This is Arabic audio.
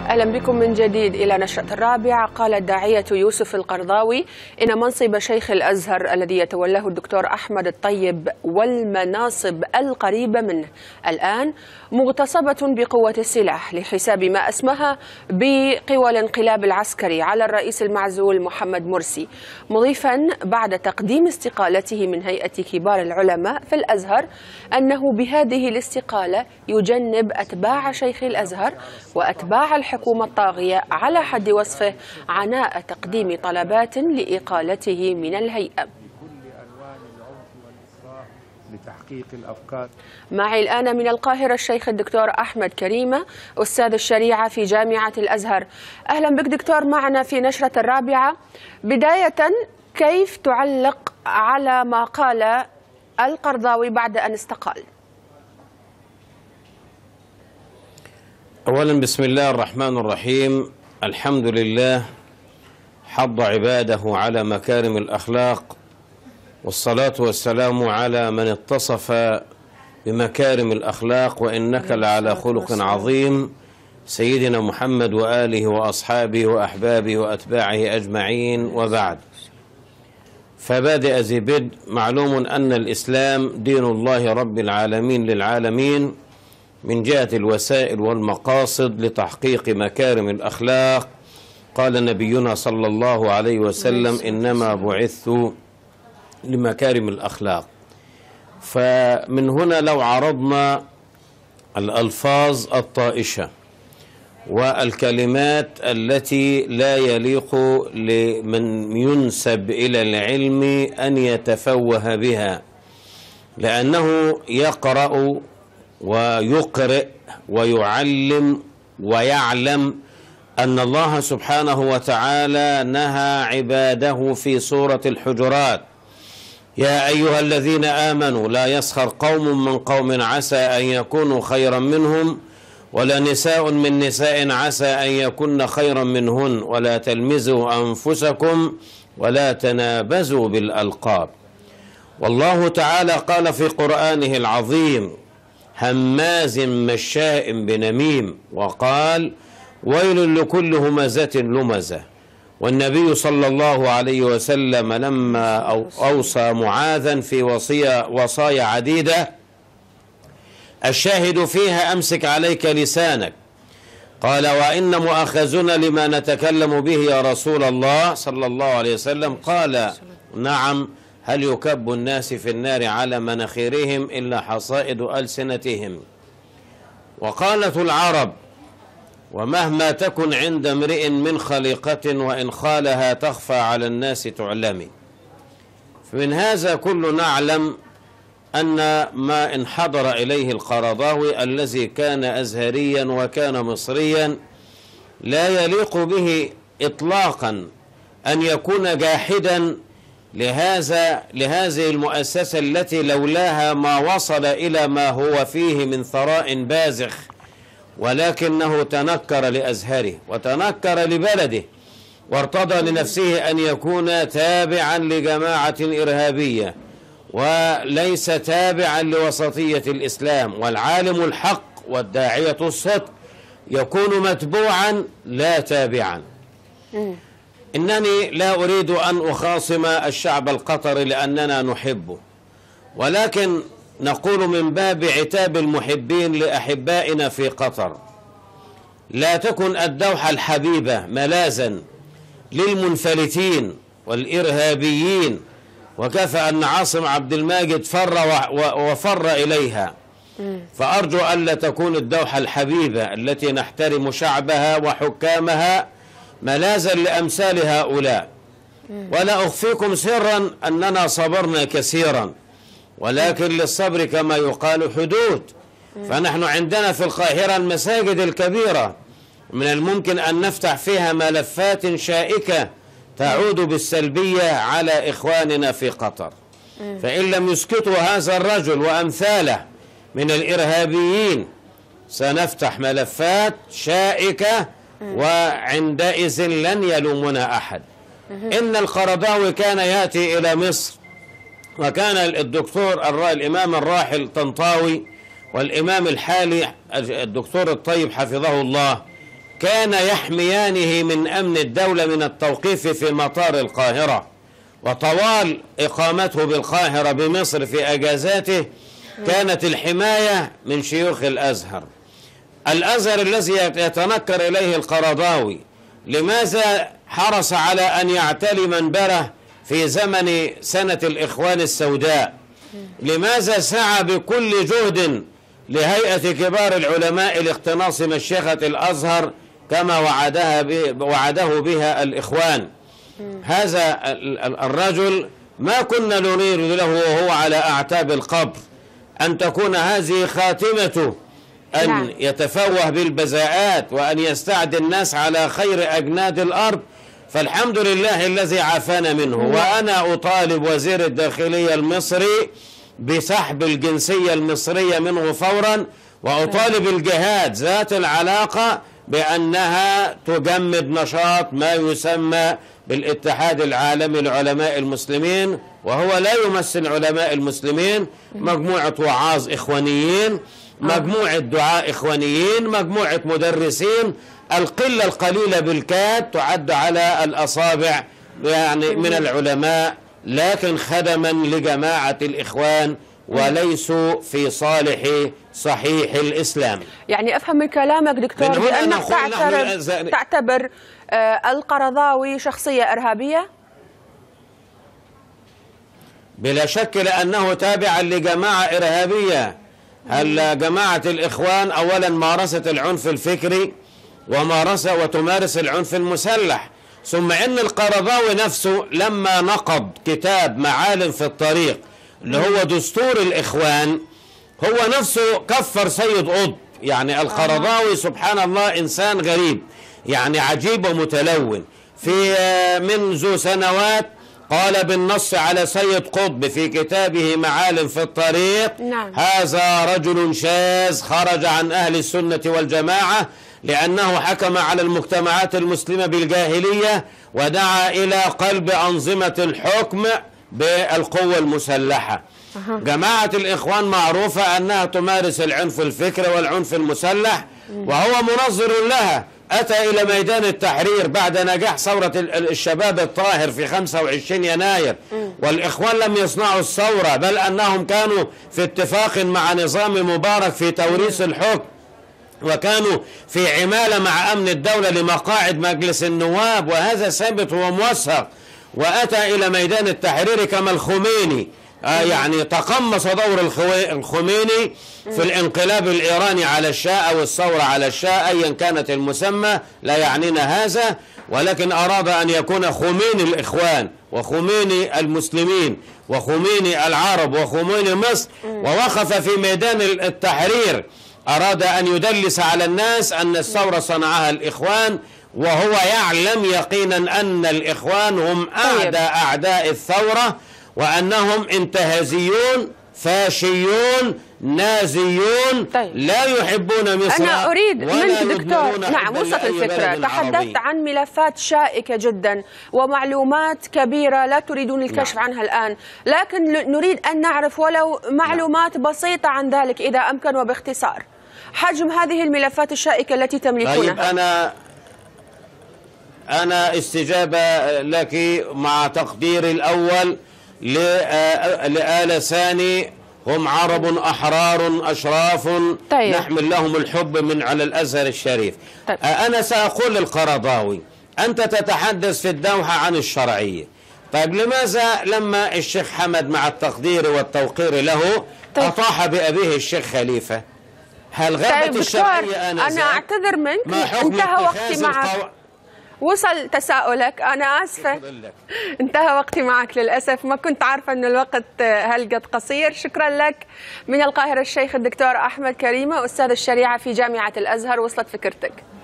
أهلا بكم من جديد إلى نشرة الرابعة. قال الداعية يوسف القرضاوي إن منصب شيخ الأزهر الذي يتولاه الدكتور أحمد الطيب والمناصب القريبة منه الآن مغتصبة بقوة السلاح لحساب ما أسمها بقوى الانقلاب العسكري على الرئيس المعزول محمد مرسي، مضيفا بعد تقديم استقالته من هيئة كبار العلماء في الأزهر أنه بهذه الاستقالة يجنب أتباع شيخ الأزهر وأتباع الحكومة الطاغية على حد وصفه عناء تقديم طلبات لإقالته من الهيئة. لتحقيق الأفكار. معي الآن من القاهرة الشيخ الدكتور أحمد كريمة أستاذ الشريعة في جامعة الأزهر. أهلا بك دكتور معنا في نشرة الرابعة. بداية، كيف تعلق على ما قال القرضاوي بعد أن استقال؟ أولا بسم الله الرحمن الرحيم. الحمد لله حض عباده على مكارم الأخلاق، والصلاة والسلام على من اتصف بمكارم الأخلاق وإنك لعلى خلق عظيم، سيدنا محمد وآله وأصحابه وأحبابه وأتباعه أجمعين، وبعد. فبادئ ذي بدء، معلوم أن الإسلام دين الله رب العالمين للعالمين من جهة الوسائل والمقاصد لتحقيق مكارم الأخلاق. قال نبينا صلى الله عليه وسلم: إنما بعثت لمكارم الأخلاق. فمن هنا لو عرضنا الألفاظ الطائشة والكلمات التي لا يليق لمن ينسب إلى العلم أن يتفوه بها، لأنه يقرأ ويقرئ ويعلم ويعلم أن الله سبحانه وتعالى نهى عباده في سورة الحجرات: يا أيها الذين آمنوا لا يسخر قوم من قوم عسى أن يكونوا خيرا منهم ولا نساء من نساء عسى أن يكن خيرا منهن ولا تلمزوا أنفسكم ولا تنابزوا بالألقاب. والله تعالى قال في قرآنه العظيم: هماز مشاء بنميم، وقال: ويل لكل همزة لمزة. والنبي صلى الله عليه وسلم لما أوصى معاذا في وصايا عديدة الشاهد فيها: أمسك عليك لسانك. قال: وإن مؤاخذون لما نتكلم به يا رسول الله صلى الله عليه وسلم؟ قال: نعم، هل يكب الناس في النار على مناخيرهم إلا حصائد ألسنتهم. وقالت العرب: ومهما تكن عند امرئ من خليقة وإن خالها تخفى على الناس تعلمي. فمن هذا كل نعلم أن ما انحدر إليه القرضاوي الذي كان أزهريا وكان مصريا لا يليق به إطلاقا أن يكون جاحدا لهذه المؤسسة التي لولاها ما وصل إلى ما هو فيه من ثراء بازخ، ولكنه تنكر لأزهره وتنكر لبلده وارتضى لنفسه أن يكون تابعا لجماعة إرهابية وليس تابعا لوسطية الإسلام. والعالم الحق والداعية الصدق يكون متبوعا لا تابعا. إنني لا أريد أن أخاصم الشعب القطري لأننا نحبه، ولكن نقول من باب عتاب المحبين لأحبائنا في قطر: لا تكن الدوحة الحبيبة ملاذا للمنفلتين والإرهابيين، وكفى أن عاصم عبد الماجد فر إليها. فأرجو ألا تكون الدوحة الحبيبة التي نحترم شعبها وحكامها ملاذا لأمثال هؤلاء. ولا أخفيكم سرا أننا صبرنا كثيرا، ولكن للصبر كما يقال حدود. فنحن عندنا في القاهرة المساجد الكبيرة من الممكن أن نفتح فيها ملفات شائكة تعود بالسلبية على إخواننا في قطر. فإن لم يسكتوا هذا الرجل وأمثاله من الإرهابيين سنفتح ملفات شائكة، وعندئذ لن يلومنا أحد. إن القرضاوي كان يأتي إلى مصر، وكان الإمام الراحل طنطاوي والإمام الحالي الدكتور الطيب حفظه الله كان يحميانه من أمن الدولة من التوقيف في مطار القاهرة. وطوال إقامته بالقاهرة بمصر في أجازاته كانت الحماية من شيوخ الأزهر. الأزهر الذي يتنكر إليه القرضاوي لماذا حرص على أن يعتلي منبره في زمن سنة الإخوان السوداء؟ لماذا سعى بكل جهد لهيئة كبار العلماء لاقتناص مشيخة الأزهر كما وعده بها الإخوان؟ هذا الرجل ما كنا نريد له وهو على أعتاب القبر أن تكون هذه خاتمته، أن يتفوه بالبذاءات وأن يستعدي الناس على خير أجناد الأرض. فالحمد لله الذي عافانا منه. وأنا أطالب وزير الداخلية المصري بسحب الجنسية المصرية منه فورا، وأطالب الجهات ذات العلاقة بأنها تجمد نشاط ما يسمى بالاتحاد العالمي لعلماء المسلمين، وهو لا يمثل علماء المسلمين، مجموعة وعاظ إخوانيين، مجموعة دعاء إخوانيين، مجموعة مدرسين، القلة القليلة بالكاد تعد على الأصابع يعني من العلماء، لكن خدما لجماعة الإخوان وليسوا في صالح صحيح الإسلام. يعني أفهم من كلامك دكتور بأنك تعتبر القرضاوي شخصية إرهابية؟ بلا شك، لأنه تابعا لجماعة إرهابية. هل جماعة الإخوان أولا مارست العنف الفكري وتمارس العنف المسلح، ثم إن القرضاوي نفسه لما نقض كتاب معالم في الطريق اللي هو دستور الإخوان هو نفسه كفر سيد قطب. يعني القرضاوي سبحان الله إنسان غريب، يعني عجيب ومتلون. في منذ سنوات قال بالنص على سيد قطب في كتابه معالم في الطريق: هذا رجل شاذ خرج عن أهل السنة والجماعة لأنه حكم على المجتمعات المسلمة بالجاهلية ودعا إلى قلب أنظمة الحكم بالقوة المسلحة. جماعة الإخوان معروفة أنها تمارس العنف الفكري والعنف المسلح، وهو منظر لها. أتى إلى ميدان التحرير بعد نجاح ثورة الشباب الطاهر في 25 يناير، والإخوان لم يصنعوا الثورة، بل أنهم كانوا في اتفاق مع نظام مبارك في توريث الحكم، وكانوا في عمالة مع أمن الدولة لمقاعد مجلس النواب، وهذا ثابت وموثق. وأتى إلى ميدان التحرير كما الخميني، يعني تقمص دور الخميني في الانقلاب الإيراني على الشاه أو الثورة على الشاه، أيا كانت المسمى لا يعنينا هذا، ولكن أراد أن يكون خميني الإخوان وخميني المسلمين وخميني العرب وخميني مصر، ووقف في ميدان التحرير أراد أن يدلس على الناس أن الثورة صنعها الإخوان، وهو يعلم يقينا أن الإخوان هم أعداء الثورة، وأنهم انتهازيون فاشيون نازيون لا يحبون مصر. أنا أريد منك دكتور، نعم وصلت الفكرة، تحدثت عن ملفات شائكة جدا ومعلومات كبيرة لا تريدون الكشف عنها الآن، لكن نريد أن نعرف ولو معلومات بسيطة عن ذلك إذا أمكن وباختصار. حجم هذه الملفات الشائكة التي تملكونها. طيب، أنا استجابة لك مع تقديري الأول لآل ثاني، هم عرب أحرار أشراف نحمل لهم الحب من على الأزهر الشريف. أنا سأقول للقرضاوي: أنت تتحدث في الدوحة عن الشرعية، طيب لماذا لما الشيخ حمد مع التقدير والتوقير له أطاح بأبيه الشيخ خليفة؟ هل غابت الشرعية أنا أعتذر منك، انتهى وقتي معك. وصل تساؤلك، أنا آسفة، انتهى وقتي معك للأسف، ما كنت عارفة أن الوقت هالقد قصير. شكرا لك. من القاهرة الشيخ الدكتور أحمد كريمة، أستاذ الشريعة في جامعة الأزهر، وصلت فكرتك.